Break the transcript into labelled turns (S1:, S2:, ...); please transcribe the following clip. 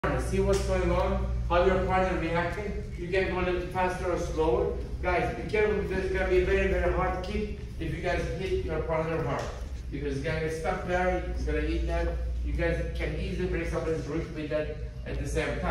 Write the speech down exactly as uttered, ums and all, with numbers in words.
S1: See what's going on, how your partner reacting. You can go a little faster or slower. Guys, be careful, this is going to be a very, very hard kick if you guys hit your partner hard. Because it's going to get stuck there, it's going to eat that. You guys can easily break somebody's rib with that at the same time.